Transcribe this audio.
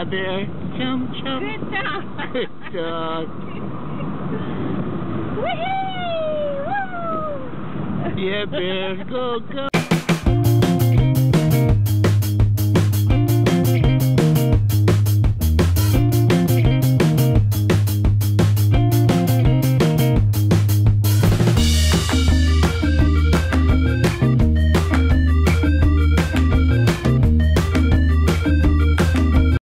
Yeah, Bear. Chum, chum. Good dog. Good dog. Woohoo! Woo! Yeah, Bear. Go, go.